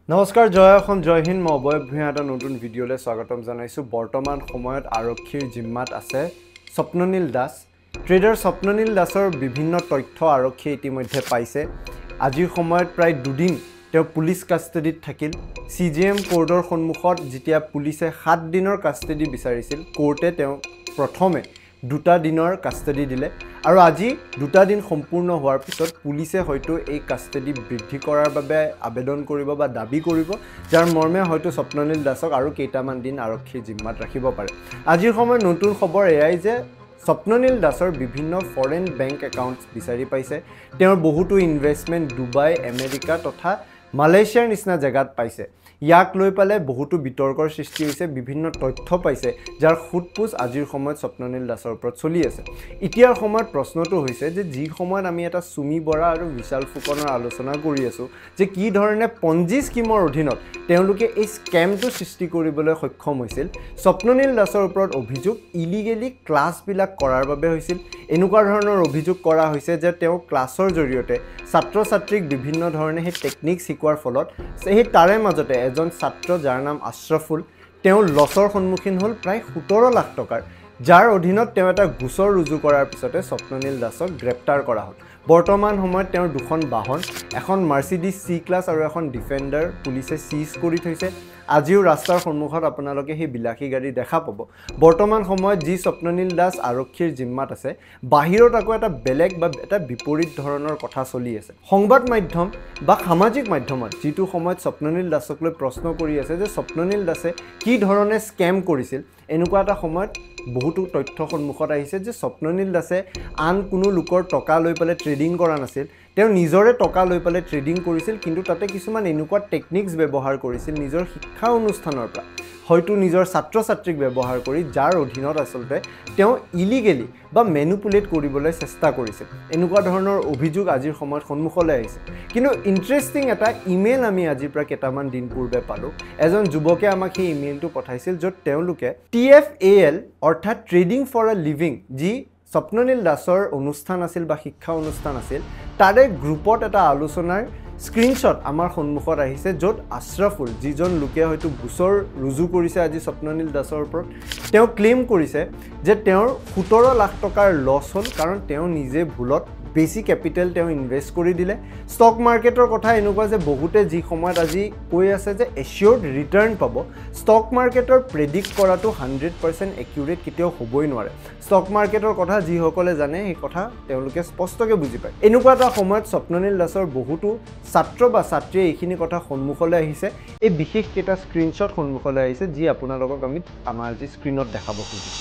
নমস্কাৰ জয় অসম জয় হিন্দ মই অবয়ব ভূঞা এটা নতুন ভিডিঅ'লৈ স্বাগতম জনাইছোঁ বৰ্তমান সময়ত আৰক্ষীৰ জিম্মাত আছে স্বপ্ননীল দাস ট্ৰেডাৰ স্বপ্ননীল দাসৰ বিভিন্ন তথ্য আৰক্ষী ইতিমধ্যে পাইছে আজিৰ সময়ত প্ৰায় দুদিন তেওঁ পুলিশ কাষ্টডিত থাকিল সিজিএম কোৰ্টৰ সন্মুখত যেতিয়া পুলিচে 7 দিনৰ কাষ্টডি বিচাৰিছিল কোৰ্টে তেওঁ প্ৰথমে 2 দিনৰ কাষ্টডি দিলে আৰু আজি 2 দিন সম্পূৰ্ণ হোৱাৰ পিছত পুলিচে হয়তো এই কাষ্টডি বৃদ্ধি কৰাৰ বাবে আবেদন কৰিব বা দাবী কৰিব যাৰ মৰ্মে হয়তো স্বপ্ননীল দাসক আৰু কেইটামান দিন আৰক্ষীৰ জিম্মাত ৰাখিব পাৰে আজিৰ সময়ত নতুন খবৰ এয়াই যে স্বপ্ননীল দাসৰ বিভিন্ন ফৰেন বেংক একাউণ্টছ বিচাৰি পাইছে তেওঁৰ বহুতো ইনভেষ্টমেণ্ট ডুবাই আমেৰিকা তথা মালয়েছিয়াৰ নিচিনা জায়গাত পাইছে ইয়াক লৈ পালে বহুতো বিতৰ্কৰ সৃষ্টি হৈছে বিভিন্ন তথ্য পাইছে যাৰ খুটপুছ আজিৰ সময়ত স্বপ্ননীল দাসৰ ওপৰত চলি আছে এতিয়াৰ সময়ত প্ৰশ্নটো হৈছে যে যি সময়ত আমি এটা সুমি বৰা আৰু বিশাল ফুকনৰ আলোচনা কৰি আছো যে কি ধৰণে পঞ্জি স্কিমৰ অধীনত তেওঁলোকে এই স্কেমটো সৃষ্টি কৰিবলৈ সক্ষম হৈছিল স্বপ্ননীল দাসৰ ওপৰত অভিযোগ ইলিগেলি ক্লাছবিলাক কৰাৰ বাবে হৈছিল এনেকুৱা ধৰণৰ অভিযোগ কৰা হৈছে যে তেওঁ ক্লাছৰ জৰিয়তে ছাত্ৰ ছাত্ৰীক বিভিন্ন ধৰণে সেই টেকনিক শিকোৱাৰ ফলত সেই তাৰে মাজতে এজন ছাত্ৰ যাৰ নাম আশ্ৰফুল তেওঁ লছৰ সন্মুখীন হ'ল প্ৰায় 17 লাখ টকাৰ যাৰ অধীনত তেওঁ এটা গোচৰ ৰুজু কৰাৰ পিছতে স্বপ্ননীল দাসক গ্ৰেপ্তাৰ কৰা হ'ল বৰ্তমান সময়ত তেওঁৰ দুখন বাহন এখন মাৰ্চিডিজ চি ক্লাছ আৰু এখন ডিফেণ্ডাৰ পুলিচে সিজ কৰি থৈছে আজিও ৰাস্তাৰ সন্মুখত আপোনালোকে সেই বিলাসী গাড়ী দেখা পাব বৰ্তমান সময়ত যি স্বপ্ননীল দাস আৰক্ষীৰ জিম্মাত আছে বাহিৰত আকৌ এটা বেলেগ বা এটা বিপৰীত ধৰণৰ কথা চলি আছে সংবাদ মাধ্যম বা সামাজিক মাধ্যমত যিটো সময়ত স্বপ্ননীল দাসক লৈ প্ৰশ্ন কৰি আছে যে স্বপ্ননীল দাসে কি ধৰণে স্কেম কৰিছিল এনেকুৱা এটা সময়ত বহুতো তথ্য সন্মুখত আহিছে যে স্বপ্ননীল দাসে আন কোনো লোকৰ টকা লৈ পেলাই ট্ৰেডিং কৰা নাছিল তেওঁ নিজৰে টকা লৈ পেলাই ট্ৰেডিং কৰিছিল কিন্তু তাতে কিছুমান এনেকুৱা টেকনিক্স ব্যৱহাৰ কৰিছিল নিজৰ শিক্ষা অনুষ্ঠানৰ পৰা হয়তো নিজৰ ছাত্ৰ ছাত্ৰীক ব্যৱহাৰ কৰি যাৰ অধীনত আসলতে তেওঁ ইলিগেলি বা মেনিপুলেট কৰিবলৈ চেষ্টা কৰিছিল এনেকুৱা ধৰণৰ অভিযোগ আজিৰ সময়ত সন্মুখলৈ আহিছে কিন্তু ইন্টাৰেষ্টিং এটা ইমেইল আমি আজিৰ পৰা কেইটামান দিন পূৰ্বে পালোঁ এজন যুৱকে আমাক সেই ইমেইলটো পঠাইছিল য'ত তেওঁলোকে TFAL অৰ্থাৎ ট্ৰেডিং ফৰ আ লিভিং যি স্বপ্ননীল দাসৰ অনুষ্ঠান আছিল বা শিক্ষা অনুষ্ঠান আছিল তাৰে গ্ৰুপত এটা আলোচনাৰ স্ক্ৰিনশ্বট আমাৰ সন্মুখত আহিছে য'ত আশ্ৰফুল যিজন লোকে হয়তো গোচৰ ৰুজু কৰিছে আজি স্বপ্ননীল দাসৰ ওপৰত তেওঁ ক্লেইম কৰিছে যে তেওঁৰ 17 লাখ টকাৰ লছ হ'ল কাৰণ তেওঁ নিজে ভুলত বেছি কেপিটেল তেওঁ ইনভেষ্ট কৰি দিলে ষ্টক মাৰ্কেটৰ কথা এনেকুৱা যে বহুতে যি সময়ত আজি কৈ আছে যে এচিয়ৰ্ড ৰিটাৰ্ণ পাব ষ্টক মাৰ্কেটৰ প্ৰেডিক্ট কৰাটো 100% একিউৰেট কেতিয়াও হ'বই নোৱাৰে ষ্টক মাৰ্কেটৰ কথা যিসকলে জানে সেই কথা তেওঁলোকে স্পষ্টকৈ বুজি পায় এনেকুৱা এটা সময়ত স্বপ্ননীল দাসৰ বহুতো ছাত্ৰ বা ছাত্ৰীয়ে এইখিনি কথা সন্মুখলৈ আহিছে এই বিশেষ কেইটা স্ক্ৰিনশ্বট সন্মুখলৈ আহিছে যি আপোনালোকক আমি আমাৰ আজি স্ক্ৰীনত দেখাব খুজিছোঁ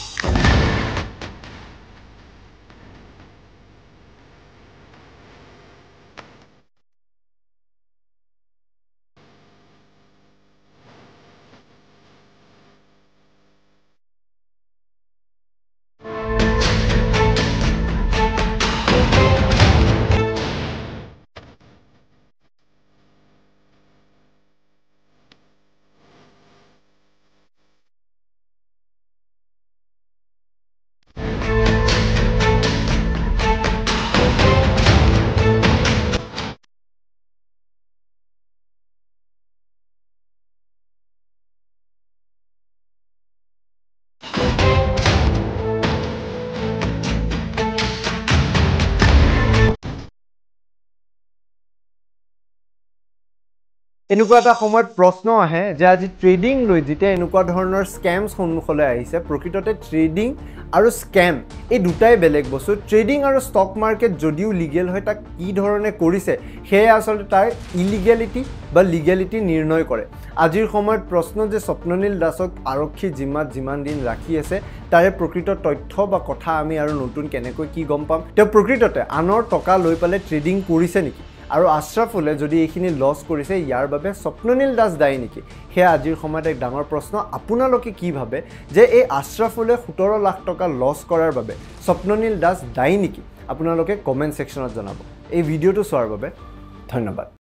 এনেকুৱা এটা সময়ত প্ৰশ্ন আহে যে আজি ট্ৰেডিং লৈ যেতিয়া এনেকুৱা ধৰণৰ স্কেমছ সন্মুখলৈ আহিছে প্ৰকৃততে ট্ৰেডিং আৰু স্কেম এই দুটাই বেলেগ বস্তু ট্ৰেডিং আৰু ষ্টক মাৰ্কেট যদিও লিগেল হয় তাক কি ধৰণে কৰিছে সেয়ে আচলতে তাৰ ইলিগেলিটি বা লিগেলিটি নিৰ্ণয় কৰে আজিৰ সময়ত প্ৰশ্ন যে স্বপ্ননীল দাসক আৰক্ষী জিম্মাত যিমান দিন ৰাখি আছে তাৰে প্ৰকৃত তথ্য বা কথা আমি আৰু নতুন কেনেকৈ কি গম পাম তেওঁ প্ৰকৃততে আনৰ টকা লৈ পেলাই ট্ৰেডিং কৰিছে নেকি আৰু আশ্ৰফুলে যদি এইখিনি লছ কৰিছে ইয়াৰ বাবে স্বপ্ননীল দাস দায়ী নেকি সেয়া আজিৰ সময়ত এক ডাঙৰ প্ৰশ্ন আপোনালোকে কি ভাবে যে এই আশ্ৰফুলে 17 লাখ টকা লছ কৰাৰ বাবে স্বপ্ননীল দাস দায়ী নেকি আপোনালোকে কমেণ্ট ছেকশ্যনত জনাব এই ভিডিঅ'টো চোৱাৰ বাবে ধন্যবাদ